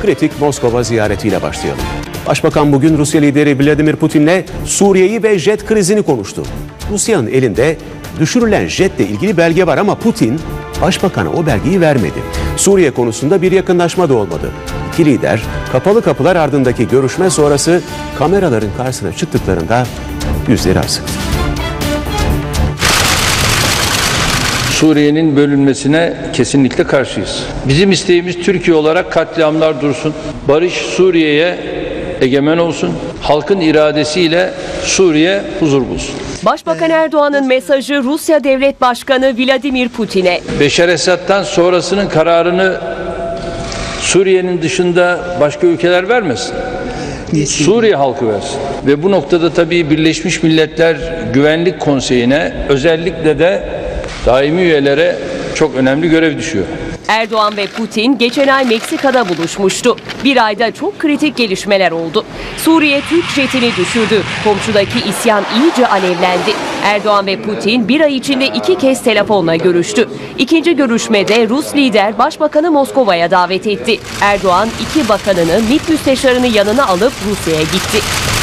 kritik Moskova ziyaretiyle başlayalım. Başbakan bugün Rusya lideri Vladimir Putin'le Suriye'yi ve jet krizini konuştu. Rusya'nın elinde düşürülen jetle ilgili belge var ama Putin başbakana o belgeyi vermedi. Suriye konusunda bir yakınlaşma da olmadı. İki lider kapalı kapılar ardındaki görüşme sonrası kameraların karşısına çıktıklarında yüzleri asıktı. Suriye'nin bölünmesine kesinlikle karşıyız. Bizim isteğimiz Türkiye olarak katliamlar dursun. Barış Suriye'ye egemen olsun. Halkın iradesiyle Suriye huzur bulsun. Başbakan Erdoğan'ın mesajı Rusya Devlet Başkanı Vladimir Putin'e. Beşar Esad'dan sonrasının kararını Suriye'nin dışında başka ülkeler vermesin. Suriye halkı versin. Ve bu noktada tabii Birleşmiş Milletler Güvenlik Konseyi'ne, özellikle de daimi üyelere çok önemli görev düşüyor. Erdoğan ve Putin geçen ay Meksika'da buluşmuştu. Bir ayda çok kritik gelişmeler oldu. Suriye Türk jetini düşürdü. Komşudaki isyan iyice alevlendi. Erdoğan ve Putin bir ay içinde 2 kez telefonla görüştü. İkinci görüşmede Rus lider başbakanı Moskova'ya davet etti. Erdoğan 2 bakanını, MİT müsteşarını yanına alıp Rusya'ya gitti.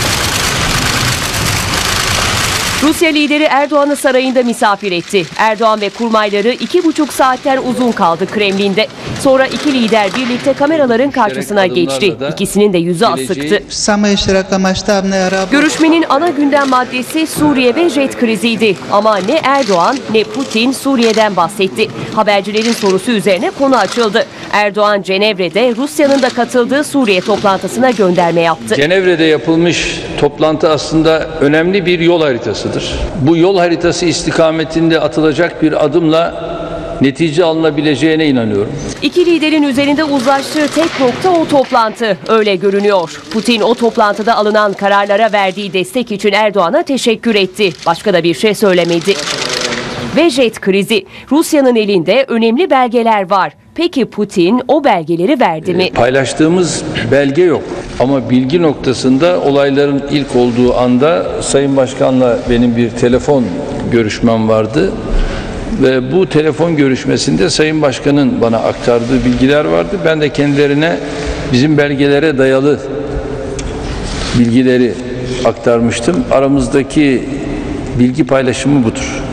Rusya lideri Erdoğan'ı sarayında misafir etti. Erdoğan ve kurmayları 2,5 saatten uzun kaldı Kremlin'de. Sonra iki lider birlikte kameraların karşısına geçti. İkisinin de yüzü asıktı. Görüşmenin ana gündem maddesi Suriye ve jet kriziydi. Ama ne Erdoğan ne Putin Suriye'den bahsetti. Habercilerin sorusu üzerine konu açıldı. Erdoğan Cenevre'de Rusya'nın da katıldığı Suriye toplantısına gönderme yaptı. Cenevre'de yapılmış toplantı aslında önemli bir yol haritasıdır. Bu yol haritası istikametinde atılacak bir adımla netice alınabileceğine inanıyorum. İki liderin üzerinde uzlaştığı tek nokta o toplantı. Öyle görünüyor. Putin o toplantıda alınan kararlara verdiği destek için Erdoğan'a teşekkür etti. Başka da bir şey söylemedi. Ve jet krizi. Rusya'nın elinde önemli belgeler var. Peki Putin o belgeleri verdi mi? Paylaştığımız belge yok. Ama bilgi noktasında olayların ilk olduğu anda Sayın Başkan'la benim bir telefon görüşmem vardı. Ve bu telefon görüşmesinde Sayın Başkan'ın bana aktardığı bilgiler vardı. Ben de kendilerine bizim belgelere dayalı bilgileri aktarmıştım. Aramızdaki bilgi paylaşımı budur.